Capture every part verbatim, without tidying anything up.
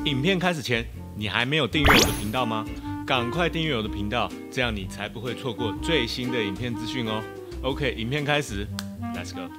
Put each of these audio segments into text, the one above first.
影片开始前，你还没有订阅我的频道吗？赶快订阅我的频道，这样你才不会错过最新的影片资讯哦。OK， 影片开始 ，Let's go。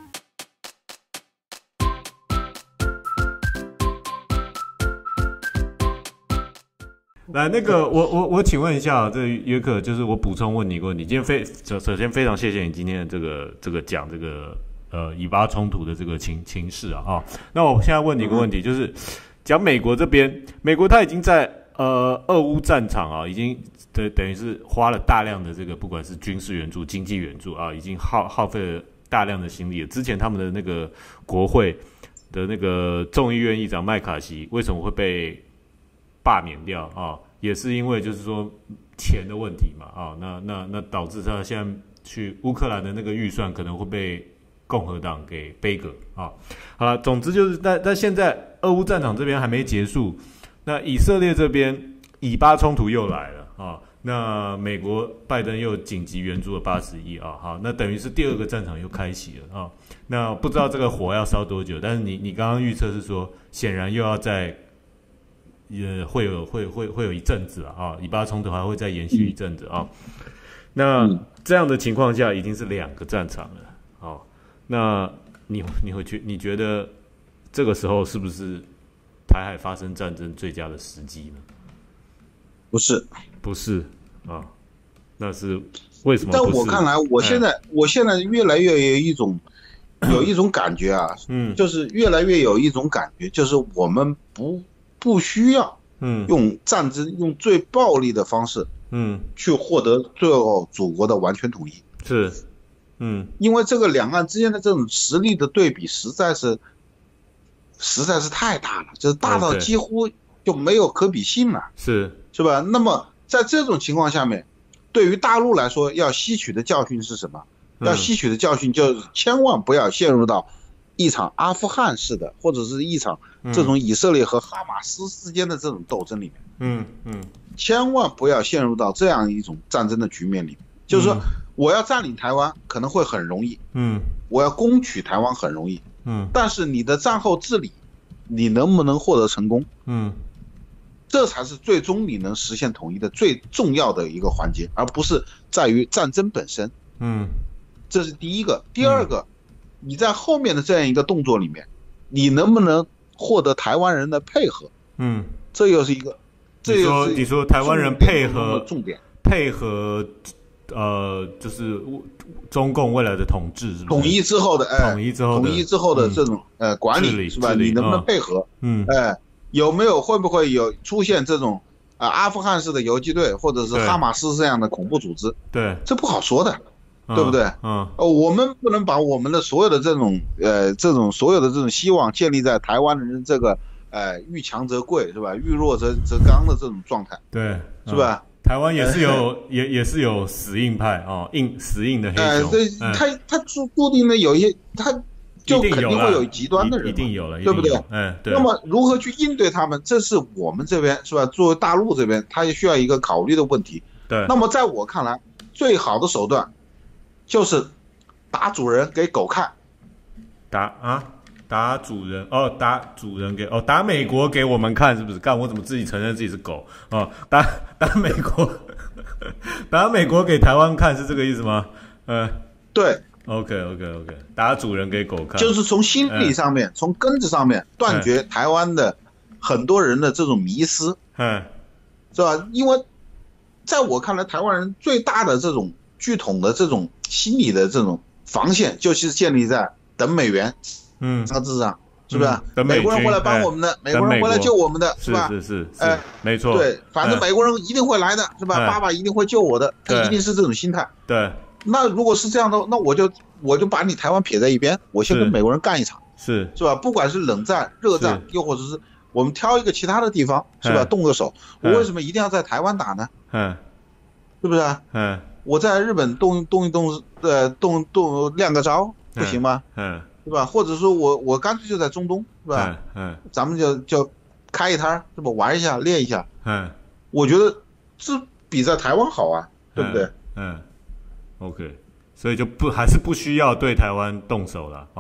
来，那个我我我请问一下，这约克，就是我补充问你一个问题。今天非首首先非常谢谢你今天的这个这个讲这个呃以巴冲突的这个情情势啊哈。那我现在问你一个问题，就是讲美国这边，美国它已经在呃俄乌战场啊，已经等等于是花了大量的这个不管是军事援助、经济援助啊，已经耗耗费了大量的心力了。之前他们的那个国会的那个众议院议长麦卡锡为什么会被罢免掉啊，也是因为就是说钱的问题嘛啊，那那那导致他现在去乌克兰的那个预算可能会被共和党给背革啊。好了，总之就是但但现在俄乌战场这边还没结束，那以色列这边以巴冲突又来了啊，那美国拜登又紧急援助了八十亿啊，好，那等于是第二个战场又开启了啊。那不知道这个火要烧多久，但是你你刚刚预测是说，显然又要在也会有会会会有一阵子啊，以巴冲突还会再延续一阵子啊。那这样的情况下，已经是两个战场了。好，那你你会觉你觉得这个时候是不是台海发生战争最佳的时机呢？ 不是， 不是啊，那是为什么？ 在我看来，我现在、哎、我现在越来越有一种有一种感觉啊，嗯，就是越来越有一种感觉，就是我们不。不需要，嗯，用战争、用最暴力的方式，嗯，去获得最后祖国的完全统一。 是，嗯， 因为这个两岸之间的这种实力的对比实在是，实在是太大了，就是大到几乎就没有可比性了。 是， 是吧？那么在这种情况下面，对于大陆来说，要吸取的教训是什么？嗯、要吸取的教训就是千万不要陷入到一场阿富汗式的，或者是一场这种以色列和哈马斯之间的这种斗争里面，嗯嗯，千万不要陷入到这样一种战争的局面里面。就是说，我要占领台湾可能会很容易，嗯，我要攻取台湾很容易，嗯，但是你的战后治理，你能不能获得成功？嗯，这才是最终你能实现统一的最重要的一个环节，而不是在于战争本身。嗯，这是第一个。第二个。你在后面的这样一个动作里面，你能不能获得台湾人的配合？嗯，这又是一个，这又是你说台湾人配合重点， 配合呃，就是中共未来的统治是不是？ 统一之后的，哎，统一之后统一之后的这种、嗯、呃管理是吧？你能不能配合？嗯，哎，有没有会不会有出现这种啊、呃、阿富汗式的游击队，或者是哈马斯这样的恐怖组织？ 对， 这不好说的。对不对？嗯，哦，我们不能把我们的所有的这种呃这种所有的这种希望建立在台湾人这个呃遇强则贵是吧？遇弱则则刚的这种状态， 对， 是吧？ 嗯、台湾也是有、呃、也也是有死硬派哦，硬死硬的黑熊。 呃，对，嗯、他他注注定的有一些，他就肯定会有极端的人， 一定有了， 对不对？ 嗯，对。 那么如何去应对他们，这是我们这边是吧？作为大陆这边，他也需要一个考虑的问题。 对。 那么在我看来，最好的手段就是打主人给狗看， 打啊，打主人哦，打主人给哦，打美国给我们看是不是？干我怎么自己承认自己是狗哦？打打美国，打美国给台湾看是这个意思吗？呃， 对 ，OK OK OK， 打主人给狗看， 就是从心理上面，嗯、从根子上面断绝台湾的很多人的这种迷思，嗯，是吧？因为在我看来，台湾人最大的这种据统的这种心理的这种防线，就是建立在等美元，嗯，这个字上，是不是？ 嗯、 美国人会来帮我们的，哎、美国人会来救我们的，是吧？ 是是是，哎，没错。 对，反正美国人一定会来的，是吧？ 哎、 爸爸一定会救我的，他一定是这种心态。 对。 那如果是这样的，那我就我就把你台湾撇在一边，我先跟美国人干一场， 是是吧？不管是冷战、热战，又或者是我们挑一个其他的地方，是吧？动个手，我为什么一定要在台湾打呢？嗯，是不是？嗯。我在日本动动一动，呃，动动亮个招不行吗？嗯，对吧？或者说我我干脆就在中东，是吧？嗯，嗯咱们就就开一摊，是吧？玩一下，练一下。嗯，我觉得这比在台湾好啊，对不对？ 嗯，嗯 ，OK， 所以就不还是不需要对台湾动手了哦。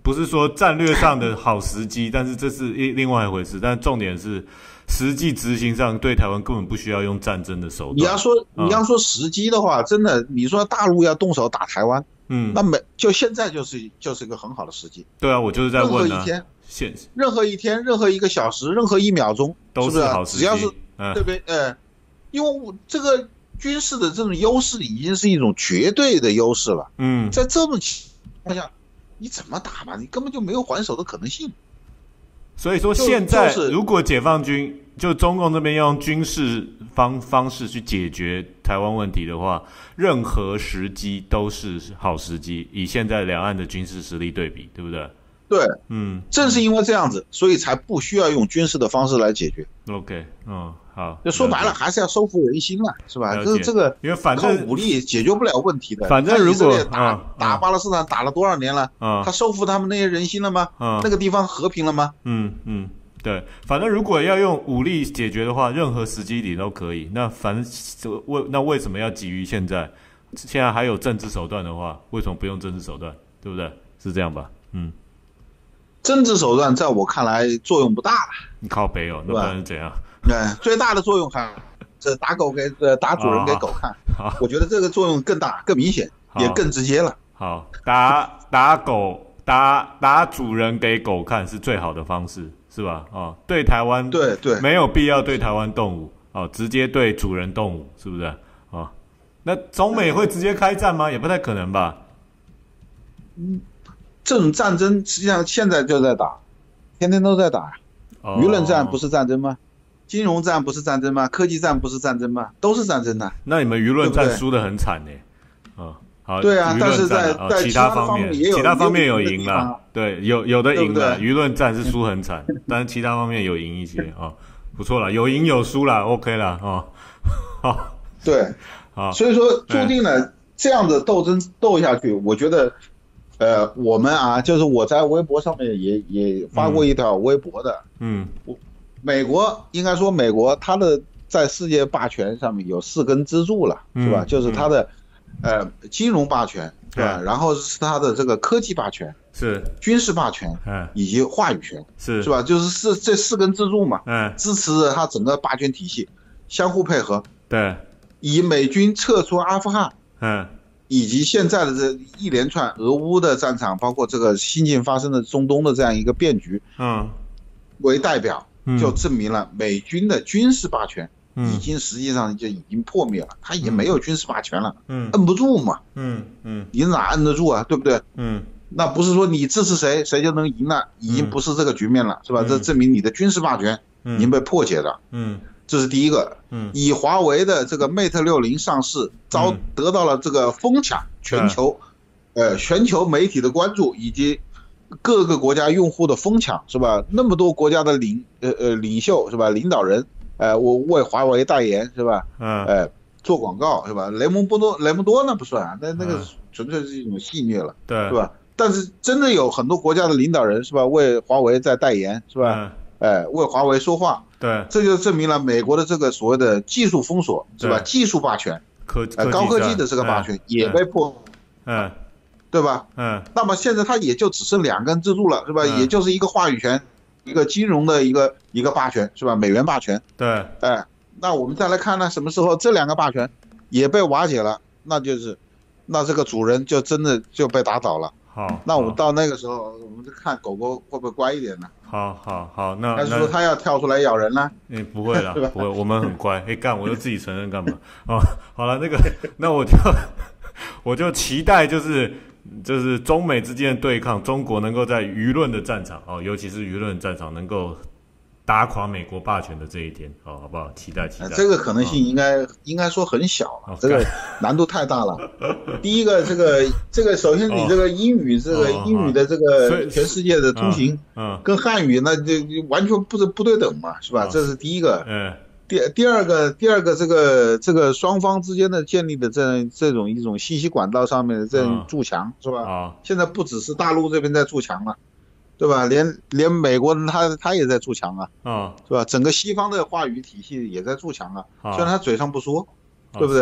不是说战略上的好时机，但是这是另外一回事。但重点是实际执行上，对台湾根本不需要用战争的手段。 你要说你要说时机的话，嗯、真的，你说大陆要动手打台湾，嗯，那么就现在就是就是一个很好的时机。 对啊，我就是在问啊， 任何一天， 现任何一天，任何一个小时，任何一秒钟， 都是好时机。 只要是嗯、 对不对？呃，因为我这个军事的这种优势已经是一种绝对的优势了。嗯，在这种情况下，你怎么打吧？你根本就没有还手的可能性。 所以说，现在如果解放军就中共这边要用军事方方式去解决台湾问题的话，任何时机都是好时机。以现在两岸的军事实力对比，对不对？ 对，嗯，正是因为这样子，所以才不需要用军事的方式来解决。 OK， 嗯，好， 就说白了，还是要收复人心了，是吧？就是这个， 因为反正靠武力解决不了问题的。 反正如果打、 嗯、 打巴勒斯坦打了多少年了，嗯、他收复他们那些人心了吗？嗯、那个地方和平了吗？ 嗯嗯，对，反正如果要用武力解决的话，任何时机点都可以。那反正为那为什么要急于现在？现在还有政治手段的话，为什么不用政治手段？对不对？是这样吧？嗯。 政治手段在我看来作用不大了。 你靠北哦，那不然是怎样？ 对，最大的作用还是打狗给呃打主人给狗看。 好， 我觉得这个作用更大、更明显，也更直接了。 好，打打狗打打主人给狗看是最好的方式，是吧？哦，对台湾对对， 没有必要对台湾动武哦，直接对主人动武，是不是？哦，那中美会直接开战吗？也不太可能吧。 嗯。这种战争实际上现在就在打，天天都在打。 哦、 舆论战不是战争吗？金融战不是战争吗？科技战不是战争吗？都是战争的。 那你们舆论战输得很惨呢、欸。啊、好， 对啊，但是在、 哦、 在其他方面也有其他方面有赢了，对，有有的赢了， 舆论战是输很惨，但是其他方面有赢一些啊、哦，不错了，有赢有输了 ，OK 了哦。好， 对， 好， 所以说注定了这样的斗争斗下去，我觉得。呃，我们啊，就是我在微博上面也也发过一条微博的， 嗯， 美国应该说美国它的在世界霸权上面有四根支柱了， 嗯、 是吧？就是它的、嗯、呃金融霸权，是吧？嗯、然后是它的这个科技霸权， 是军事霸权， 嗯， 以及话语权， 是是吧？就是是这四根支柱嘛， 嗯， 支持着它整个霸权体系相互配合， 对， 以美军撤出阿富汗， 嗯。 以及现在的这一连串俄乌的战场，包括这个新近发生的中东的这样一个变局， 嗯， 为代表，就证明了美军的军事霸权已经实际上就已经破灭了，他已经没有军事霸权了， 嗯， 摁不住嘛， 嗯嗯， 你哪摁得住啊，对不对？ 嗯， 那不是说你支持谁谁就能赢了，已经不是这个局面了，是吧？这证明你的军事霸权已经被破解了， 嗯。 这是第一个， 嗯， 以华为的这个 Mate 六十上市，遭得到了这个疯抢，全球，呃，全球媒体的关注，以及各个国家用户的疯抢，是吧？那么多国家的领呃呃领袖是吧？领导人，呃，我为华为代言是吧？ 嗯， 呃，做广告是吧？雷蒙多雷蒙多那不算啊，那那个纯粹是一种戏谑了， 对， 是吧？但是真的有很多国家的领导人是吧？为华为在代言是吧？哎，为华为说话。 对， 这就证明了美国的这个所谓的技术封锁是吧？技术霸权， 科呃高科技的这个霸权也被破， 嗯， 对吧？ 嗯， 那么现在它也就只剩两根支柱了，是吧？也就是一个话语权，一个金融的一个一个霸权，是吧？美元霸权。 对， 哎，那我们再来看呢，什么时候这两个霸权也被瓦解了，那就是那这个主人就真的就被打倒了。 好， 那我们到那个时候，我们就看狗狗会不会乖一点呢？ 好好好，那还是说它要跳出来咬人呢？ 哎、欸，不会啦，不会，我们很乖。哎、欸，干，我就自己承认干嘛？哦，好了，那个，那我就我就期待就是就是中美之间的对抗，中国能够在舆论的战场哦，尤其是舆论战场能够打垮美国霸权的这一天，哦，好不好？期待期待。 这个可能性应该、哦、应该说很小了，哦、这个难度太大了。第一个，这个这个，首先你这个英语，哦、这个英语的这个全世界的通行， 嗯， 跟汉语那就完全不是不对等嘛，是吧？哦、这是第一个。 嗯。 第第二个，第二个，这个这个双方之间的建立的这这种一种信息管道上面的这种筑墙，是吧？ 啊。 现在不只是大陆这边在筑墙了。对吧？连连美国人他他也在筑墙啊，啊、哦，是吧？整个西方的话语体系也在筑墙啊，虽然他嘴上不说，哦、对不对？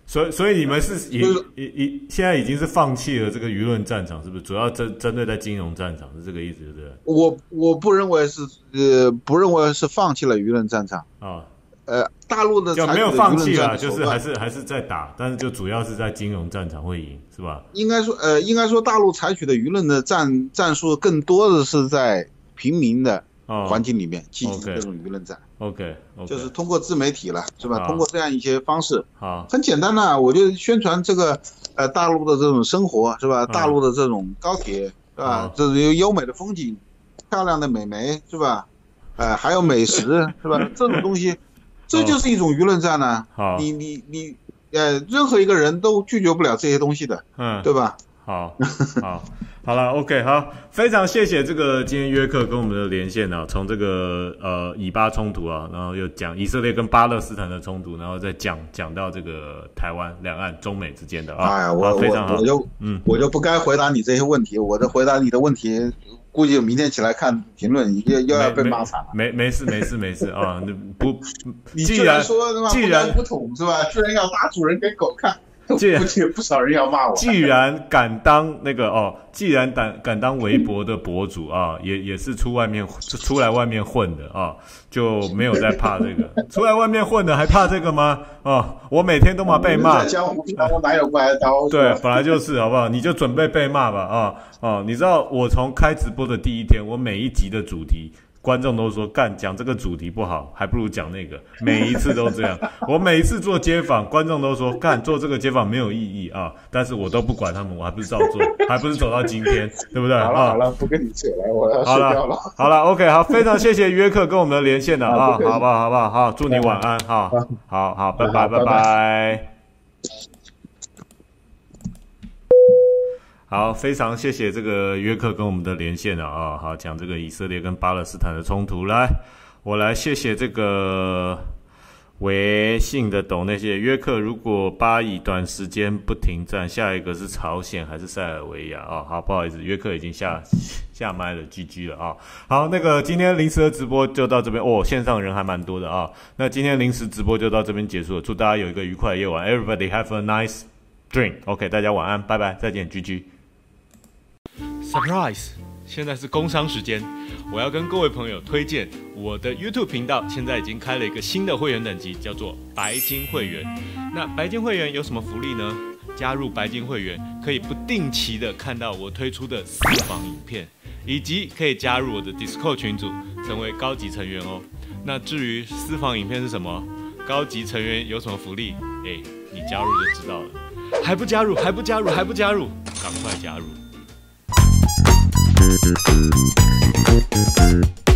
所以所以你们是已就是已已现在已经是放弃了这个舆论战场，是不是？主要针针对在金融战场是这个意思，对不对？ 我我不认为是呃不认为是放弃了舆论战场啊。 呃，大陆的就没有放弃了，就是还是是还是在打，但是就主要是在金融战场会赢，是吧？ 应该说，呃，应该说大陆采取的舆论的战战术更多的是在平民的环境里面进行这种舆论战。 OK， 就是通过自媒体了，是吧？通过这样一些方式， 好， 很简单的，我就宣传这个呃大陆的这种生活，是吧？大陆的这种高铁，是吧？这是有优美的风景，漂亮的美眉，是吧？呃，还有美食，是吧？这种东西。这就是一种舆论战呢、啊。你你你，呃，任何一个人都拒绝不了这些东西的，嗯，对吧？ 好，好，好了 ，OK， 好，非常谢谢这个今天约克跟我们的连线啊，从这个呃以巴冲突啊，然后又讲以色列跟巴勒斯坦的冲突，然后再讲讲到这个台湾两岸中美之间的啊， 哎呀，我非常好， 我就嗯，我就不该回答你这些问题，我的回答你的问题。估计明天起来看评论，又又要被骂惨了。 没没事没事没事啊！不， 你既然说既然不统是吧？居然要打主人给狗看， 既然估计不少人要骂我。 既然敢当那个哦，既然敢敢当微博的博主啊，也也是出外面出来外面混的啊，就没有在怕这个。出来外面混的还怕这个吗？哦，我每天都嘛被骂。 在江湖上我哪有不挨刀？ 对，本来就是好不好？你就准备被骂吧啊！哦，你知道我从开直播的第一天，我每一集的主题，观众都说干讲这个主题不好，还不如讲那个。每一次都这样，我每一次做街访，观众都说干做这个街访没有意义啊，但是我都不管他们，我还不是照做，还不是走到今天，对不对？ 好了好了，不跟你扯了，我要睡觉了。 好了 ，OK， 好，非常谢谢约克跟我们的连线了啊，好不好？好不好？好，祝你晚安，好，好好，拜拜拜拜。好，非常谢谢这个约克跟我们的连线啊、哦，好，讲这个以色列跟巴勒斯坦的冲突。来，我来谢谢这个微信的懂那些约克。如果巴以短时间不停战，下一个是朝鲜还是塞尔维亚啊、哦？好，不好意思，约克已经下下麦了 ，G G 了啊、哦。好，那个今天临时的直播就到这边哦，线上人还蛮多的啊、哦。那今天临时直播就到这边结束了，祝大家有一个愉快的夜晚 ，Everybody have a nice dream。OK， 大家晚安，拜拜，再见 ，G G。Surprise！ 现在是工商时间，我要跟各位朋友推荐我的 YouTube 频道，现在已经开了一个新的会员等级，叫做白金会员。那白金会员有什么福利呢？加入白金会员可以不定期的看到我推出的私房影片，以及可以加入我的 Discord 群组，成为高级成员哦。那至于私房影片是什么，高级成员有什么福利，哎，你加入就知道了。还不加入，还不加入，还不加入，赶快加入！Thank you.